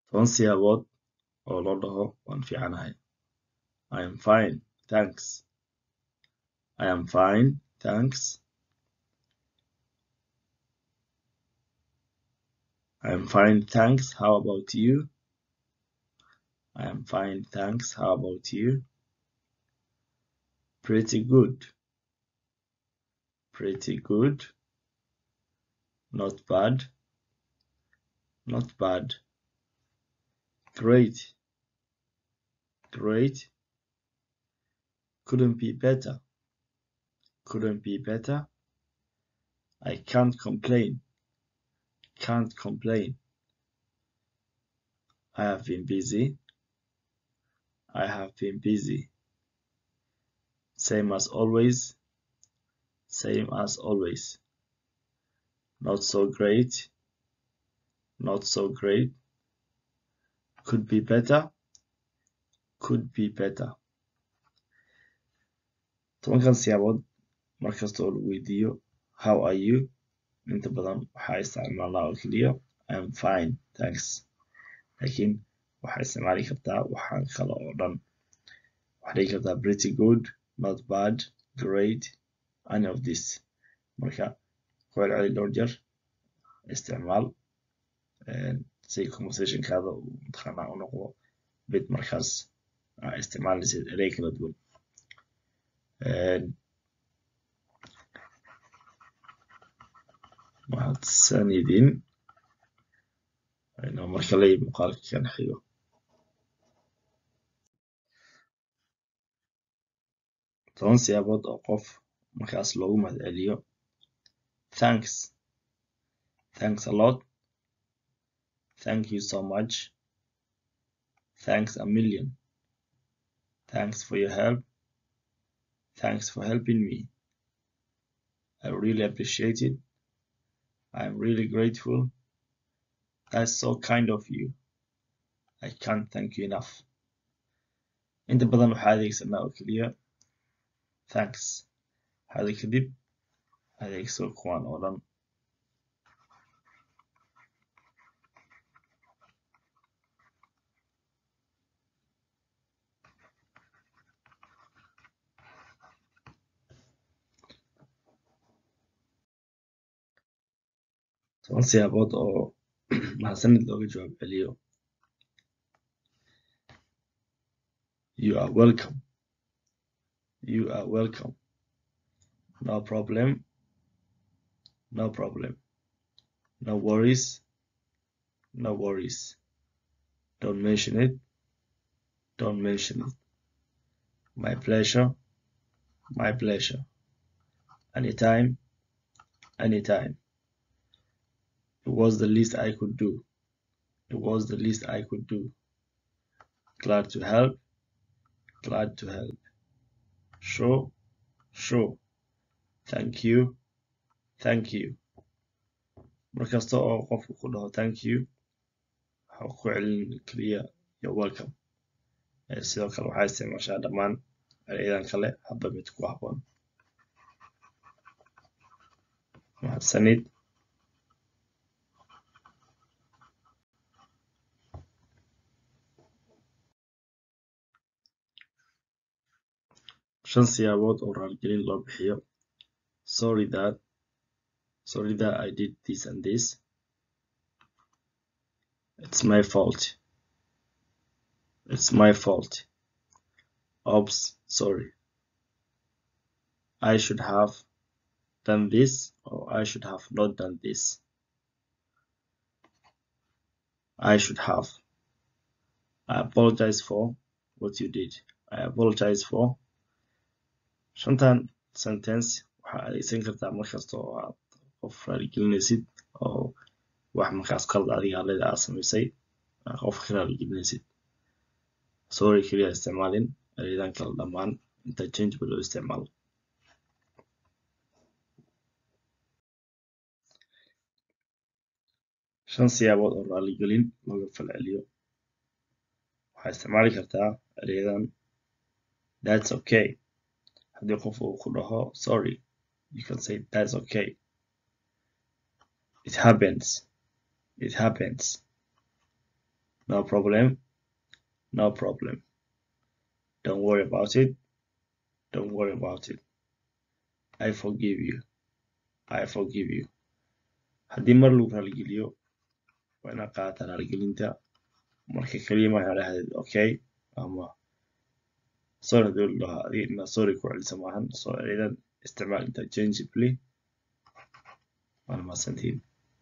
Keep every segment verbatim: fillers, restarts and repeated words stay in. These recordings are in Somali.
toban siyaabood oo loo dhaho waan fiicanahay. I am fine, thanks. I am fine, thanks. I am fine, thanks. How about you? I am fine, thanks. How about you? Pretty good. Pretty good. Not bad. Not bad. Great. Great. Couldn't be better. Couldn't be better. I can't complain. Can't complain. I have been busy. I have been busy. Same as always. Same as always. Not so great. Not so great. Could be better. Could be better. tobankan siyaabood markastoo lagu weydiiyo how are you inta badan waxaa isticmaalnaa oo keliya I am fine, thanks. laakiin waxaa isticmaali kartaa waxaan kale oo dhan. waxaa dhigi kartaa pretty good, not bad, great, any of this. marka ku celceli dhowr jeer isticmaal si conversationkaada uu mataqaanaa u noqdo mid markaas isticmaalaysid erey kala duwan. mahadsanidin inuu markale muuqaalka kan xigo. toban siyaabood oo qof markaas loogu mahadceliyo. Thanks. Thanks a lot. Thank you so much. Thanks a million. Thanks for your help. Thanks for helping me. I really appreciate it. I'm really grateful. That's so kind of you. I can't thank you enough. inta badan waxaa adeegsanaa oo keliya thanks. hada kadib adeegso kuwan oo dhan. toban siyaabood oo mahadsanid looga jawaab celiyo. You are welcome. You are welcome. No problem. No problem. No worries. No worries. Don't mention it. Don't mention it. My pleasure. My pleasure. Anytime. Anytime. It was the least I could do. It was the least I could do. Glad to help. Glad to help. Sure. Sure. Thank you. Thank you. markasta oo qofku ku dhaho thank you waxa ku celin kaliya you're welcome. sidoo kale waxaa isticmaashaa dhammaan erayadan kale hadba mid ku habboon. mahadsanid. shan siyaabood oo raaligelin loo bixiyo. sorry that. Sorry that I did this and this. It's my fault. It's my fault. Oops, sorry. I should have done this, or I should have not done this. I should have. I apologize for what you did. I apologize for. Shantan sentence waxaa adeegsan kartaa markasta oo aad qof raaligelinaysid oo wax markaas qalad adiga hadlada aad samaysay qof ka raaligelinaysid. sorry kaliya isticmaalin erayadan kale dhammaan interchangeable oo isticmaal. shan siyaabood oo raaligelin looga falceliyo. waxaa isticmaali kartaa erayadan that's okay. haddii qof uu ku dhaho sorry you can say that's okay. It happens. It happens. no problem, no problem. Don't worry about it, don't worry about it. I forgive you, I forgive you. haddii mar lagu raaligeliyo waa inaad qaadataa raaligelinta marka kaliya ma idhaahdid okay ama sorry hadii la dhaho adiga inaad sorry ku celisa maahan soo ereyadan isticmaal interchangeably waana mahadsantihiin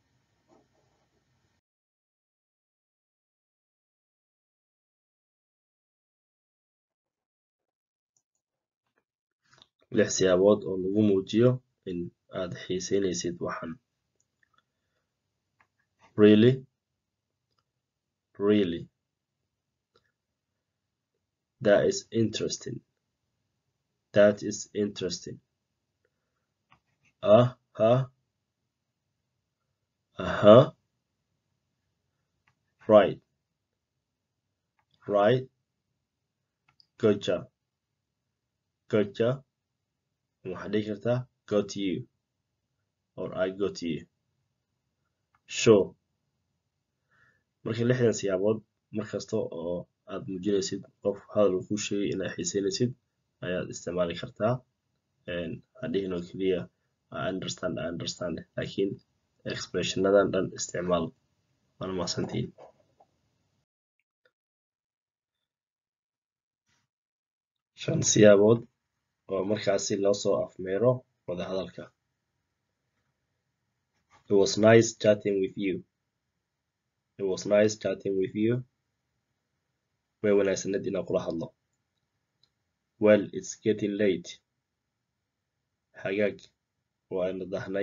lix siyaabood oo lagu muujiyo in aad xiiseynaysid waxan really really that is interesting that is interesting uh huh uh-huh right right gotcha gotcha waxaad dhihi kartaa got you or I got you sure marka lixdan siyaabood markasta oo aad muujinaysid qof hadal uu ku sheegay inaad xiiseynaysid ayaad isticmaali kartaa hadhihin oo keliya I understand I understand laakiin expressionadan dhan isticmaal waana mahadsantihiin shan siyaabood oo markaasi loo soo afmeero wada hadalka it was nice chatting with you it was nice chatting with you way wanaagsaned inaan kula hadlo well it's getting late hagaag waa ina dahnay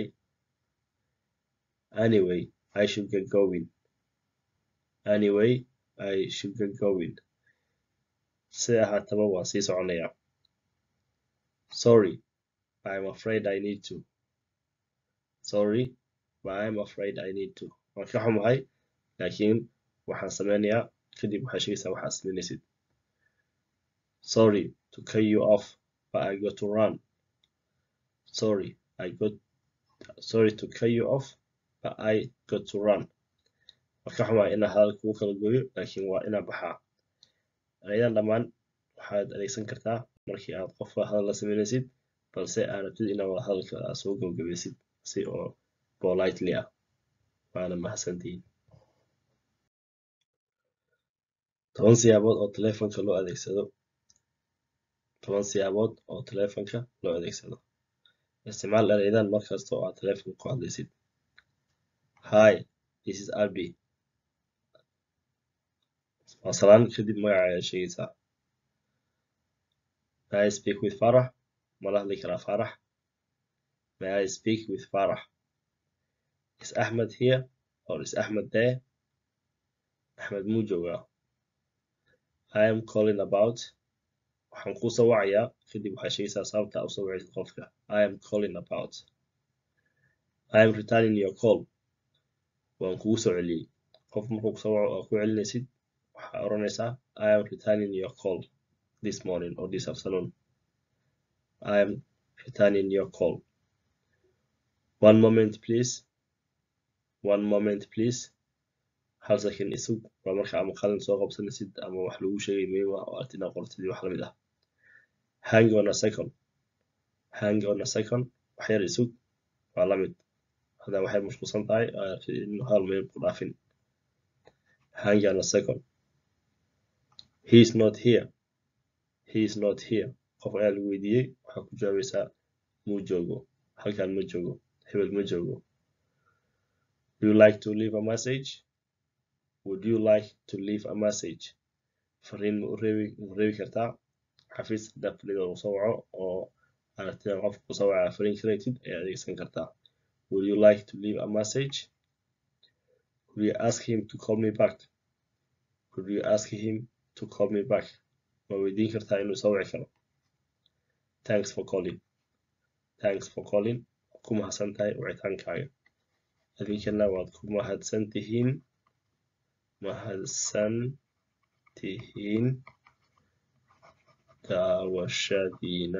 anyway I should get going anyway I should get going si ahaataba waan sii soconayaa sorry I'm afraid I need to sorry but I'm afraid I need to waan ka xumahay laakiin waxaan sameynayaa kadib waxaa sheegaysaa waxaad sameynaysid sorry to cut you off but I got to run sorry I got sorry to cut you off but I got to run waan ka xumahay inaan hadalka kugu kala gooyo laakiin waa inaan baxaa ayadan dhammaan waxaad adeegsan kartaa markii aad qofka hadal la sameynaysid balse aad rabtid inaad wada hadalka aad soo gabagabaysid si oo politely ah waana mahadsantihiin toban siyaabood oo taleefanka loo adeegsado toban siyaabood oo taleefanka loo adeegsado isticmaal erayadan markasta oo aad taleefanka ku hadlaysid hi this is Abi waa salaan kadib magaca ayaad sheegaysaa may I speak with Farah ma la hadli karaa Farah may I speak with Farah is Ahmed here or is Ahmed there Ahmed muu joogaa I am calling about waxaan kuu soo wacayaa kadib waxaad sheegaysaa sababta u soo wacaysid qofka I am calling about I am returning your call waan kugu soo celiyey qof markuu kusoo waco oo ku celinaysid waxaa oranaysaa I am returning your call this morning or this afternoon I am returning your call one moment please one moment please hal second isug waa marka ama qalin soo qabsanaysid ama wax lagu sheegay muhiim ah oo aad inaad qortid wax lamid ah hang on a second hang on a second wax yar isug waa lamid hadaa waxay mashquulsan tahay in hal meel ku dhaafin hang on a second he is not here he is not here qof ayaa lagu weydiiyey waxaa ku jawaabaysaa muu joogo halkan ma joogo hebel ma joogo do you like to leave a message would you like to leave a message fariin ma u reebi u reebi kartaa xafiis hadaa fadhiga uu soo waco oo aragtida qofka ku soo waca fariin kareetid ayaa adeegsan kartaa would you like to leave a message could you ask him to call me back could you ask him to call me back ma weydiin kartaa inuu soo wici karo thanks for calling thanks for calling ku mahadsan tahay wicitaankaaga adinkana waad ku mahadsan tihiin mahadsan tihiin daawashadiina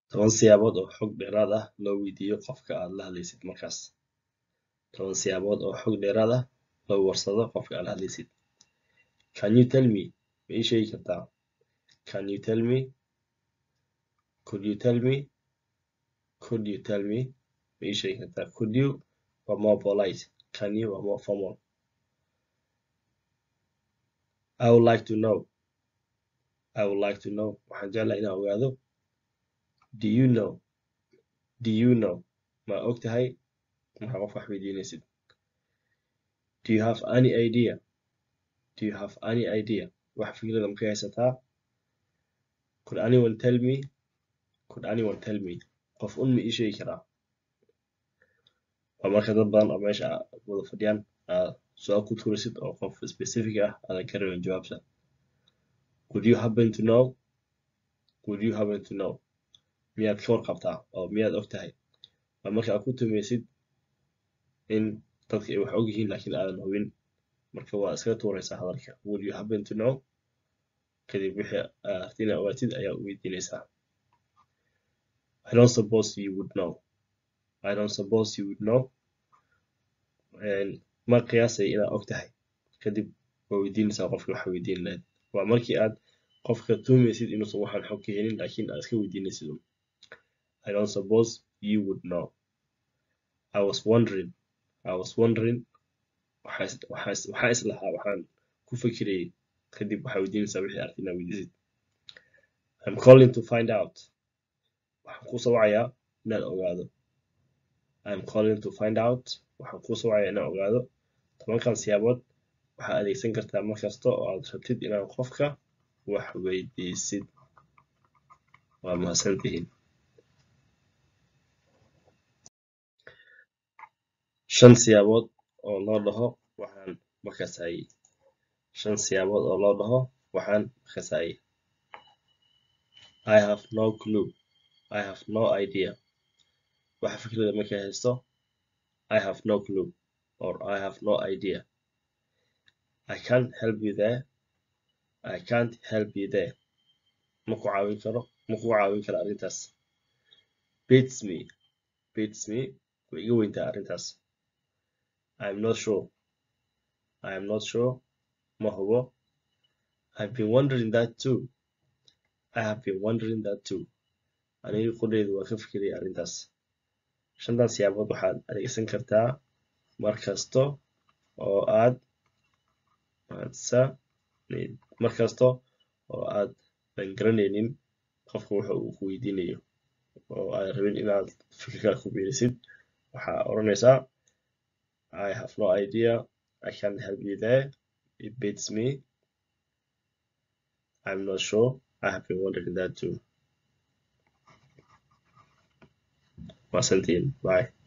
toban siyaabood oo xog dheeraad ah loo weydiiyo qofka aad la hadlaysid markaas toban siyaabood oo xog dheeraad ah loo warsado qofka aad la hadlaysid can you tell me ma ii sheegi kartaa can you tell me could you tell me could you tell me ma ii sheegi kartaa could you waa more polite can you waa more formal I would like to know I would like to know waxaan jeclahay inaan ogaado do you know do you know ma og tahay maxaa qof wax weydiinaysid do you have any idea do you have any idea wax fikrada ma ka haysataa could anyone tell me could anyone tell me qof un ma ii sheegi karaa waa marka dad badan oo meesha wada fadhiyaan aad su-aal ku tuurisid oo qof specific ah aadan ka rabin jawaabta would you happen to know would you happen to know miyaad ka warqabtaa oo miyaad og tahay waa marka aad ku tumaysid in dadka ay wax og yihiin laakiin aadan hubin marka waa iskaga tuuraysaa hadalka would you happen to know kadib wixii aad inaad ogaatid ayaa u weydiinaysaa I don't suppose you would know I don't suppose you would know ma qiyaasay inaad og tahay kadib waa weydiinaysaa qofka waxa weydiin lahayd waa markii aad qofka tuumaysid inuusan waxaan xog ka helin laakiin aad iska weydiinaysid I don't suppose you would know I was wondering I was wondering waxaa is lahaa waxaan ku fikirayay kadib waxaa weydiinaysaa wixii aragtay inaad weydiisid I'm calling to find out waxaan ku sawacayaa inaad ogaado I'm calling to find out waxaan ku sawacayaa inaad ogaado tobankan siyaabood waxaad adeegsan kartaa markasta oo aad rabtid inaad qofka wax weydiisid waa mahadsantihiin shan siyaabood oo loo dhaho waxaan ma kasaayay shan siyaabood oo loo dhaho waxaan ma kasaayay I have no clue I have no idea waxa fikrada ma ka haysto I have no clue or I have no idea I can't help you there I can't help you there ma ku caawin karo ma ku caawin karo arrintaas beats me beats me way iga weyntaa arrintaas I'm not sure I am not sure ma hubo I've been wondering that too I have been wondering that too aniga qudhaydu waa ka fikiraya arrintaas shantan siyaabood waxaad adeegsan kartaa mar kasta oo aad mar kasta oo aad aan garanaynin qofka waxa uu ku weydiinayo oo aad rabin inaad fikirka ku biirisid waxaa oranaysaa I have no idea I can't help you there it beats me I'm not sure I have been wondering that too. Mahadsantiin. Bye.